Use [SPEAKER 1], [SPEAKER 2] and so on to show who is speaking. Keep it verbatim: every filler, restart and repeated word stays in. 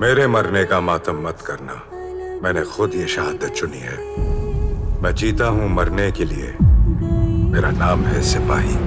[SPEAKER 1] मेरे मरने का मातम मत करना। मैंने खुद ये शहादत चुनी है। मैं जीता हूं मरने के लिए। मेरा नाम है सिपाही।